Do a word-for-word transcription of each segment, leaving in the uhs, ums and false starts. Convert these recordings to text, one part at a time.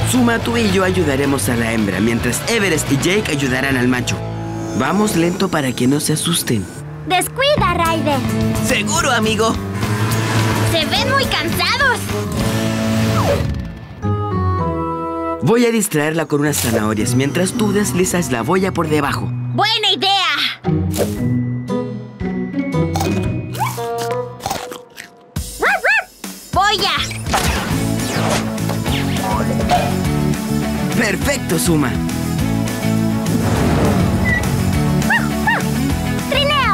Zuma, tú y yo ayudaremos a la hembra, mientras Everest y Jake ayudarán al macho. Vamos lento para que no se asusten. Descuida, Ryder. Seguro, amigo. Se ven muy cansados. Voy a distraerla con unas zanahorias mientras tú deslizas la boya por debajo. ¡Buena idea! ¡Boya! ¡Perfecto, Zuma! ¡Trineo!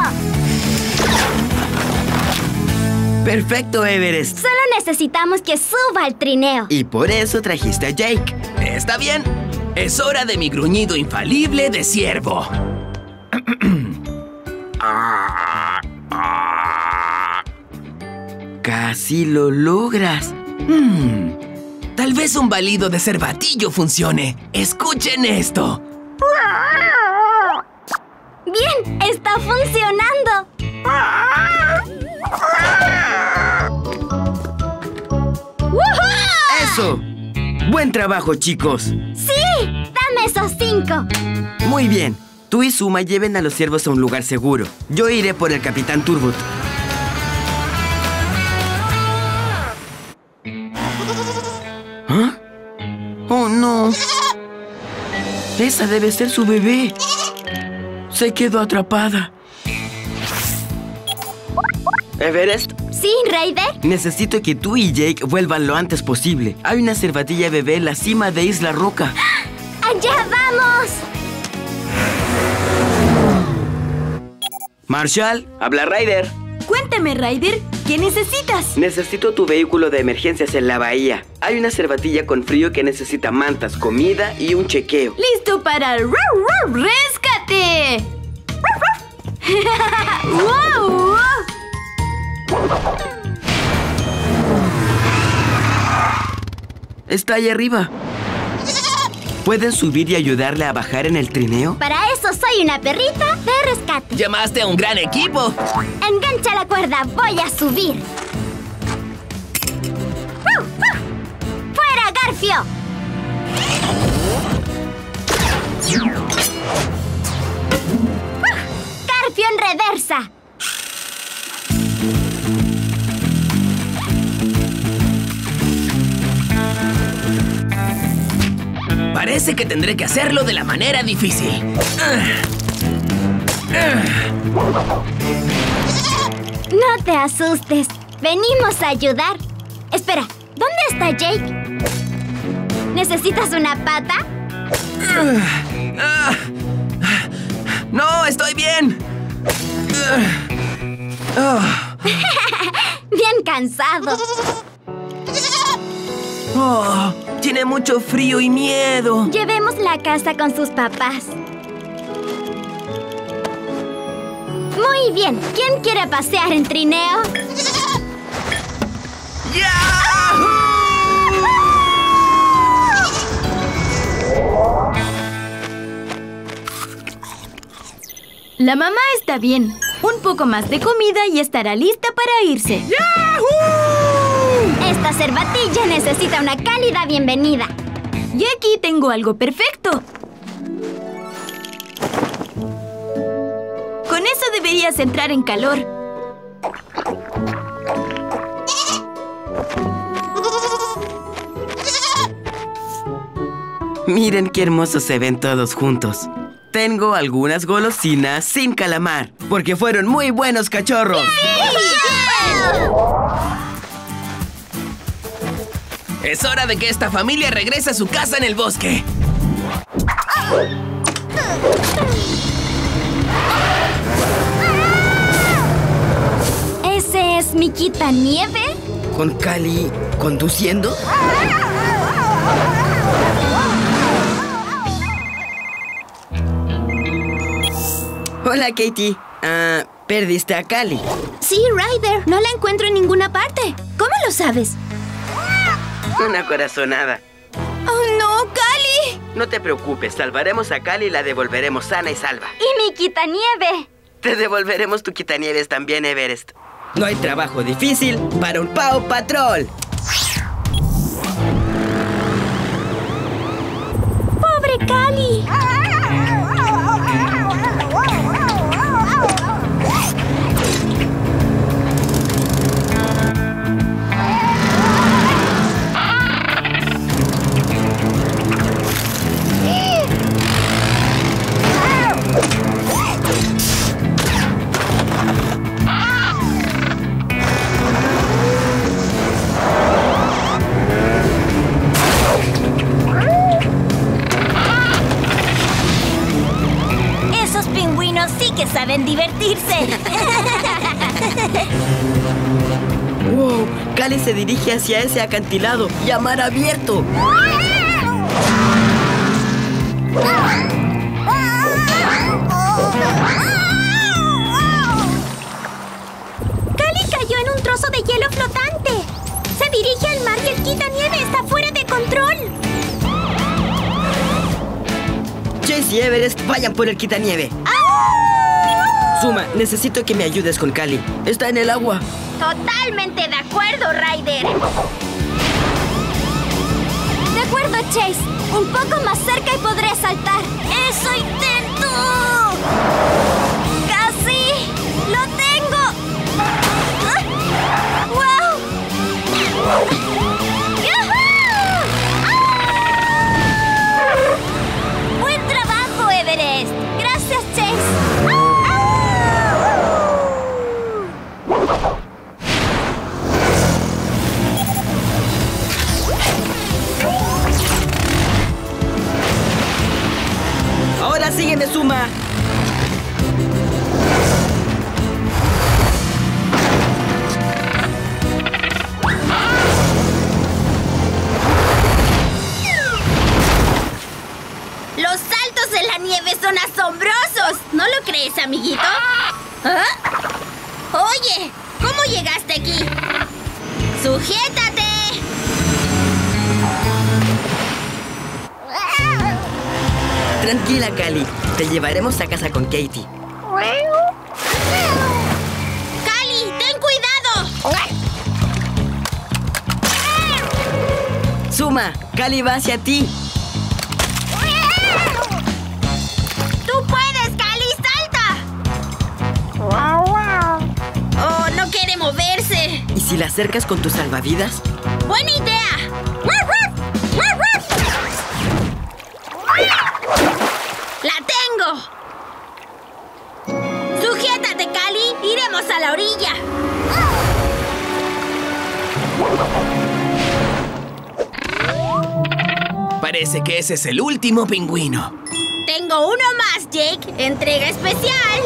¡Perfecto, Everest! Solo necesitamos que suba el trineo. Y por eso trajiste a Jake. Está bien. Es hora de mi gruñido infalible de ciervo. Casi lo logras. Hmm, tal vez un balido de cervatillo funcione. Escuchen esto. ¡Bien! ¡Está funcionando! ¡Woohoo! ¡Eso! ¡Buen trabajo, chicos! ¡Sí! ¡Dame esos cinco! Muy bien. Tú y Zuma lleven a los ciervos a un lugar seguro. Yo iré por el Capitán Turbot. ¿Ah? ¡Oh, no! Esa debe ser su bebé. Se quedó atrapada. ¿Everest? ¿Sí, Ryder? Necesito que tú y Jake vuelvan lo antes posible. Hay una cervatilla bebé en la cima de Isla Roca. ¡Allá vamos! Marshall, habla Ryder. Cuéntame, Ryder, ¿qué necesitas? Necesito tu vehículo de emergencias en la bahía. Hay una cervatilla con frío que necesita mantas, comida y un chequeo. ¡Listo para el rescate! ¡Wow! Está ahí arriba. ¿Pueden subir y ayudarle a bajar en el trineo? Para eso soy una perrita de rescate. Llamaste a un gran equipo. Engancha la cuerda, voy a subir. ¡Fuera, Garfio! ¡Garfio en reversa! Parece que tendré que hacerlo de la manera difícil. No te asustes. Venimos a ayudar. Espera, ¿dónde está Jake? ¿Necesitas una pata? ¡No, estoy bien! Bien cansado. Oh, tiene mucho frío y miedo. Llevemos la casa con sus papás. Muy bien. ¿Quién quiere pasear en trineo? La mamá está bien. Un poco más de comida y estará lista para irse. ¡Yahoo! Esta cervatilla necesita una cálida bienvenida. Y aquí tengo algo perfecto. Con eso deberías entrar en calor. Miren qué hermosos se ven todos juntos. Tengo algunas golosinas sin calamar, porque fueron muy buenos cachorros. Es hora de que esta familia regrese a su casa en el bosque. ¿Ese es mi quitanieve? ¿Con Cali conduciendo? Hola, Katie. Ah, ¿perdiste a Cali? Sí, Ryder. No la encuentro en ninguna parte. ¿Cómo lo sabes? Una corazonada. ¡Oh, no, Cali! No te preocupes, salvaremos a Cali y la devolveremos sana y salva. ¡Y mi quitanieve! Te devolveremos tu quitanieves también, Everest. No hay trabajo difícil para un Paw Patrol. Cali. Esos pingüinos sí que saben divertirse. ¡Wow! Cali se dirige hacia ese acantilado y a mar abierto. Cali cayó en un trozo de hielo flotante. Se dirige al mar y el quitanieve está fuera de control. Chase y Everest vayan por el quitanieve. Zuma, necesito que me ayudes con Cali. Está en el agua. Totalmente de acuerdo, Ryder. De acuerdo, Chase. Un poco más cerca y podré saltar. ¡Eso intento! ¡Casi! ¡Lo tengo! ¡Ah! ¡Wow! ¡Yahoo! ¡Ah! ¡Buen trabajo, Everest! ¡Gracias, Chase! ¡Ah! Ahora sígueme, Zuma. Los saltos en la nieve son asombrosos. ¿No lo crees, amiguito? ¿Ah? Oye, ¿cómo llegaste aquí? ¡Sujétate! Tranquila, Cali. Te llevaremos a casa con Katie. ¡Cali, ten cuidado! Zuma, Cali va hacia ti. ¡Tú puedes, Cali! ¡Salta! ¡Oh, no quiere moverse! ¿Y si la acercas con tus salvavidas? ¡Buena idea! ¡La tengo! ¡Sujétate, Cali! ¡Iremos a la orilla! Parece que ese es el último pingüino. Tengo uno más, Jake. Entrega especial.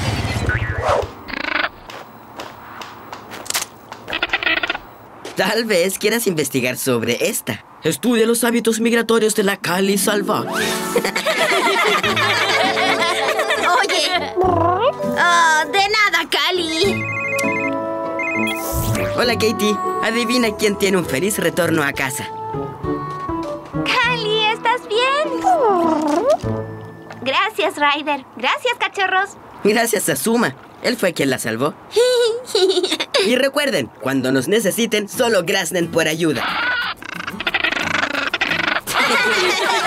Tal vez quieras investigar sobre esta. Estudia los hábitos migratorios de la Cali salvaje. Oye. Oh, de nada, Cali. Hola, Katie. Adivina quién tiene un feliz retorno a casa. Cali, ¿estás bien? Gracias, Ryder. Gracias, cachorros. Gracias a Zuma. Él fue quien la salvó. Y recuerden, cuando nos necesiten, solo graznen por ayuda.